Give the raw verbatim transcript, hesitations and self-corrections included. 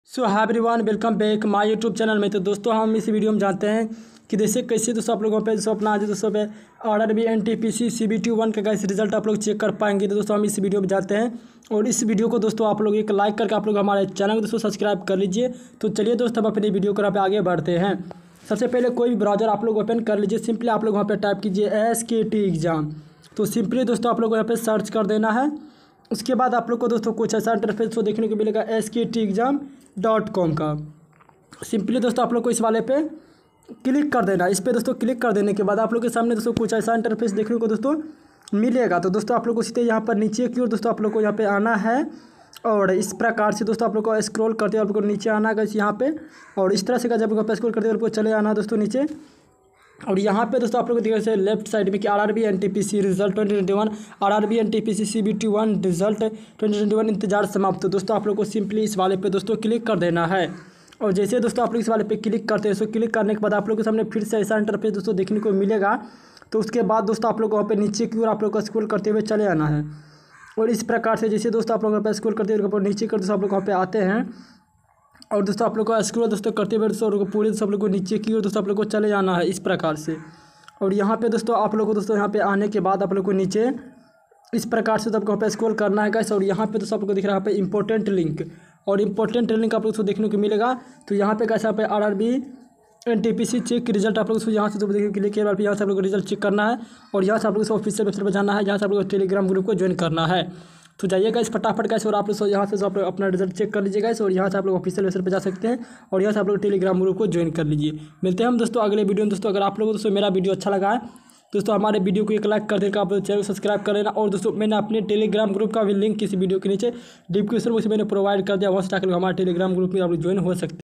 So hi everyone, welcome back my YouTube channel में। तो दोस्तों हम इस वीडियो में जानते हैं कि जैसे कैसे दोस्तों आप लोगों पे दोस्तों अपना आज दोस्तों पे R R B N T P C C B T one का कैसे रिजल्ट आप लोग चेक कर पाएंगे। तो दोस्तों हम इस वीडियो में जाते हैं और इस वीडियो को दोस्तों आप लोग एक लाइक करके आप लोग हमारे चैनल को दोस्तों सब्सक्राइब कर लीजिए। तो चलिए दोस्तों हम अपनी वीडियो को यहाँ पे आगे बढ़ते हैं। सबसे पहले कोई भी ब्राउज़र आप लोग ओपन कर लीजिए। सिंपली आप लोग वहाँ पर टाइप कीजिए एस के टी एग्ज़ाम। तो सिंपली दोस्तों आप लोग को यहाँ पर सर्च कर देना है। उसके बाद आप लोग को दोस्तों कुछ ऐसा इंटरफेस को देखने को मिलेगा S K T exam dot com का। सिंपली दोस्तों आप लोग को इस वाले पे क्लिक कर देना। इस पे दोस्तों क्लिक कर देने के बाद आप लोग के सामने दोस्तों कुछ ऐसा इंटरफेस देखने को दोस्तों मिलेगा। तो दोस्तों आप लोग को सीधे यहाँ पर नीचे की ओर दोस्तों आप लोग को यहाँ पे आना है और इस प्रकार से दोस्तों आप लोग को स्क्रॉल करते हुए आप लोग को नीचे आना है यहाँ पे। और इस तरह से जब आप स्क्रॉल करते हुए आप लोग चले आना दोस्तों नीचे। और यहाँ पे दोस्तों आप लोग को दिखा से लेफ्ट साइड में कि R R B N T P C result twenty twenty one, R R B N T P C C B T one result twenty twenty one इंतजार समाप्त। तो दोस्तों आप लोग को सिंपली इस वाले पे दोस्तों क्लिक कर देना है। और जैसे दोस्तों आप लोग इस वाले पे क्लिक करते हैं, सो क्लिक करने के बाद आप लोग के सामने फिर से ऐसा इंटरफेस दोस्तों देखने को मिलेगा। तो उसके बाद दोस्तों आप लोग को वहाँ पे नीचे की ओर आप लोग को स्क्रॉल करते हुए चले आना है। और इस प्रकार से जैसे दोस्तों आप लोग वहाँ पे स्क्रॉल करते हुए नीचे कर दोस्तों आप लोग वहाँ पे आते हैं। और दोस्तों आप लोग को स्क्रॉल दोस्तों करते हुए दोस्तों पूरे सब लोग को नीचे की ओर दोस्तों आप लोग को चले जाना है इस प्रकार से। और यहाँ पे दोस्तों आप लोग को दोस्तों यहाँ पे आने के बाद आप लोग को नीचे इस प्रकार से आपको यहाँ पे स्क्रॉल करना है गाइस। और यहाँ पे दोस्तों आपको दिख रहा है यहाँ पे इंपॉर्टेंट लिंक और इंपॉर्टेंट लिंक आप लोग को देखने को मिलेगा। तो यहाँ पे कैसे यहाँ पे R R B N T P C check result आप लोग यहाँ से तो देखने के लिए केवल यहाँ से आप लोग को रिजल्ट चेक करना है। और यहाँ से आप लोग ऑफिशियल वेबसाइट पर जाना है, जहाँ से आप लोग टेलीग्राम ग्रुप को ज्वाइन करना है। तो जाइएगा इस फटाफट कैसे और आप लोग यहाँ से आप लोग अपना रिजल्ट चेक कर लीजिएगा। और यहाँ से आप लोग ऑफिशियल वेबसाइट पर जा सकते हैं और यहाँ से आप लोग टेलीग्राम ग्रुप को ज्वाइन कर लीजिए। मिलते हैं हम दोस्तों अगले वीडियो में। दोस्तों अगर आप लोगों को दोस्तों मेरा वीडियो अच्छा लगा है दोस्तों हमारे वीडियो को एक लाइक कर देगा, आप चैनल को सब्सक्राइब कर लेना। और दोस्तों मैंने अपने टेलीग्राम ग्रुप का भी लिंक किसी वीडियो के नीचे डिस्क्रिप्शन में मैंने प्रोवाइड कर दिया, वहाँ से जाकर हमारे टेलीग्राम ग्रुप में आप लोग ज्वाइन हो सकते हैं।